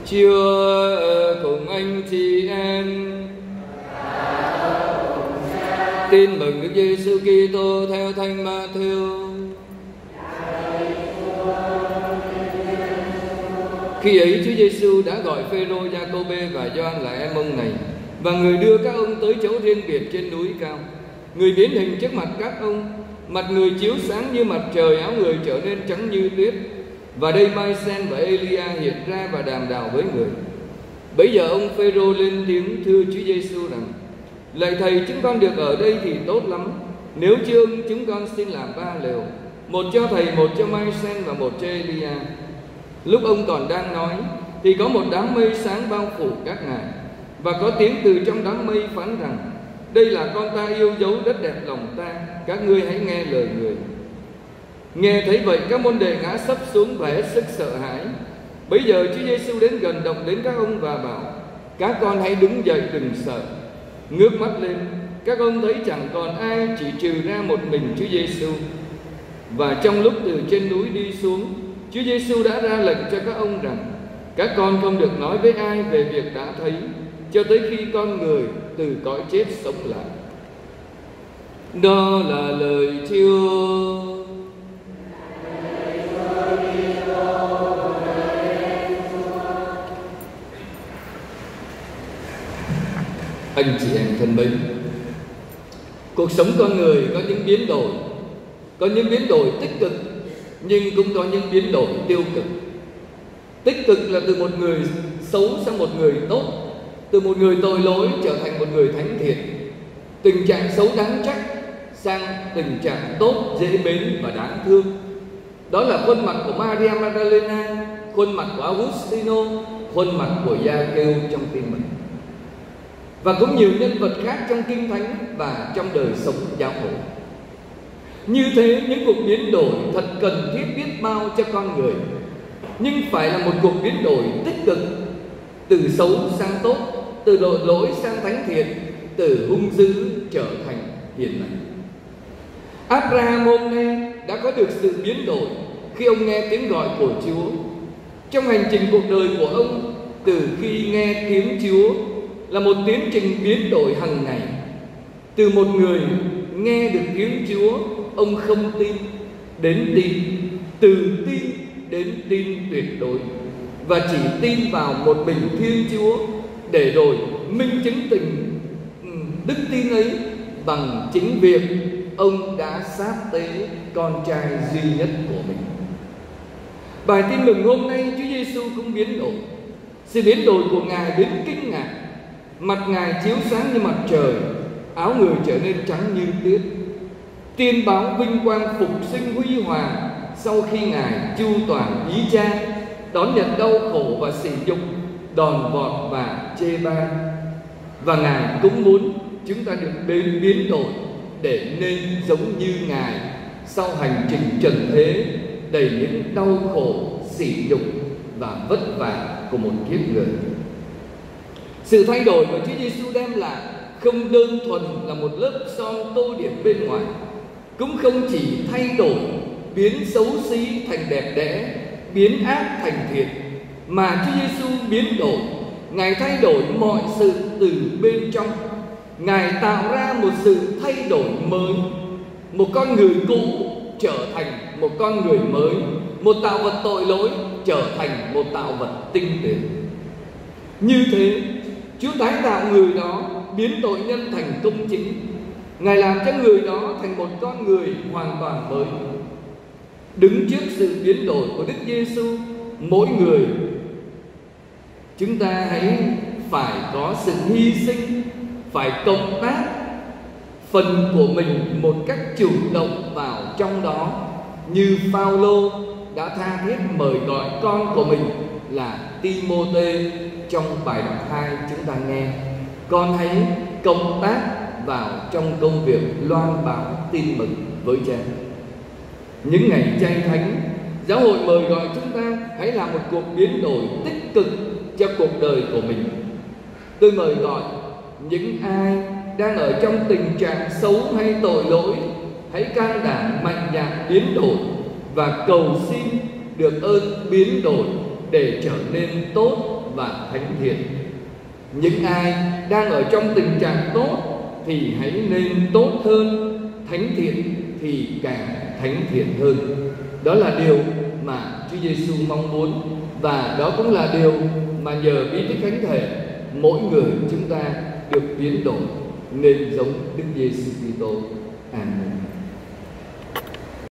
Chúa cùng anh chị em. Tin mừng Đức Giêsu Kitô theo Thánh Ma-thi-ơ. Khi ấy Chúa Giêsu đã gọi Phêrô, Gia-cô-bê và Gioan là em ông này, và người đưa các ông tới chỗ riêng biệt trên núi cao. Người biến hình trước mặt các ông, mặt người chiếu sáng như mặt trời, áo người trở nên trắng như tuyết. Và đây Mai-sen và Elia hiện ra và đàm đạo với người. Bấy giờ ông Phêrô lên tiếng thưa Chúa Giêsu rằng: Lạy Thầy, chúng con được ở đây thì tốt lắm. Nếu chưa, chúng con xin làm 3 lều, một cho Thầy, một cho Mai-sen và một cho Elia. Lúc ông còn đang nói thì có một đám mây sáng bao phủ các ngài, và có tiếng từ trong đám mây phán rằng: Đây là con ta yêu dấu, rất đẹp lòng ta, các ngươi hãy nghe lời người. Nghe thấy vậy, các môn đệ ngã sấp xuống và hết sức sợ hãi. Bấy giờ Chúa Giêsu đến gần, động đến các ông và bảo: Các con hãy đứng dậy, đừng sợ. Ngước mắt lên, các ông thấy chẳng còn ai, chỉ trừ ra một mình Chúa Giêsu. Và trong lúc từ trên núi đi xuống, Chúa Giêsu đã ra lệnh cho các ông rằng: Các con không được nói với ai về việc đã thấy, cho tới khi con người từ cõi chết sống lại. Đó là lời Chúa. Anh chị em thân mến, cuộc sống con người có những biến đổi, có những biến đổi tích cực, nhưng cũng có những biến đổi tiêu cực. Tích cực là từ một người xấu sang một người tốt, từ một người tội lỗi trở thành một người thánh thiện, tình trạng xấu đáng trách sang tình trạng tốt, dễ mến và đáng thương. Đó là khuôn mặt của Maria Magdalena, khuôn mặt của Augustino, khuôn mặt của Gia-kêu trong Tin Mừng, và cũng nhiều nhân vật khác trong Kinh Thánh và trong đời sống giáo hội. Như thế, những cuộc biến đổi thật cần thiết biết bao cho con người, nhưng phải là một cuộc biến đổi tích cực, từ xấu sang tốt, từ tội lỗi sang thánh thiện, từ hung dữ trở thành hiền lành. Abraham hôm nay đã có được sự biến đổi khi ông nghe tiếng gọi của Chúa. Trong hành trình cuộc đời của ông, từ khi nghe tiếng Chúa là một tiến trình biến đổi hàng ngày. Từ một người nghe được tiếng Chúa, ông không tin, đến tin, từ tin đến tin tuyệt đối, và chỉ tin vào một mình Thiên Chúa, để rồi minh chứng tình đức tin ấy bằng chính việc ông đã sát tế con trai duy nhất của mình. Bài Tin Mừng hôm nay, Chúa Giêsu cũng biến đổi. Sự biến đổi của Ngài đến kinh ngạc. Mặt Ngài chiếu sáng như mặt trời, áo người trở nên trắng như tuyết. Tiên báo vinh quang phục sinh huy hoàng sau khi Ngài chu toàn ý Cha, đón nhận đau khổ và sỉ nhục, đòn vọt và chê bai. Và Ngài cũng muốn chúng ta được biến đổi để nên giống như Ngài sau hành trình trần thế đầy những đau khổ, sỉ nhục và vất vả của một kiếp người. Sự thay đổi mà Chúa Giêsu đem lại không đơn thuần là một lớp son tô điểm bên ngoài, cũng không chỉ thay đổi biến xấu xí thành đẹp đẽ, biến ác thành thiện, mà Chúa Giêsu biến đổi. Ngài thay đổi mọi sự từ bên trong. Ngài tạo ra một sự thay đổi mới. Một con người cũ trở thành một con người mới, một tạo vật tội lỗi trở thành một tạo vật tinh tuyệt. Như thế, Chúa tái tạo người đó, biến tội nhân thành công chính. Ngài làm cho người đó thành một con người hoàn toàn mới. Đứng trước sự biến đổi của Đức Giêsu, mỗi người chúng ta hãy phải có sự hy sinh, phải cộng tác phần của mình một cách chủ động vào trong đó, như Phao-lô đã tha thiết mời gọi con của mình là Ti-mô-thê trong bài đọc 2 chúng ta nghe. Con hãy cộng tác vào trong công việc loan báo tin mừng với Cha. Những ngày chay thánh, giáo hội mời gọi chúng ta hãy làm một cuộc biến đổi tích cực cho cuộc đời của mình. Tôi mời gọi những ai đang ở trong tình trạng xấu hay tội lỗi, hãy can đảm mạnh dạn biến đổi và cầu xin được ơn biến đổi để trở nên tốt và thánh thiện. Những ai đang ở trong tình trạng tốt thì hãy nên tốt hơn, thánh thiện thì càng thánh thiện hơn. Đó là điều mà Chúa Giêsu mong muốn, và đó cũng là điều mà nhờ bí tích thánh thể mỗi người chúng ta được biến đổi nên giống Đức Giêsu Kitô. Amen.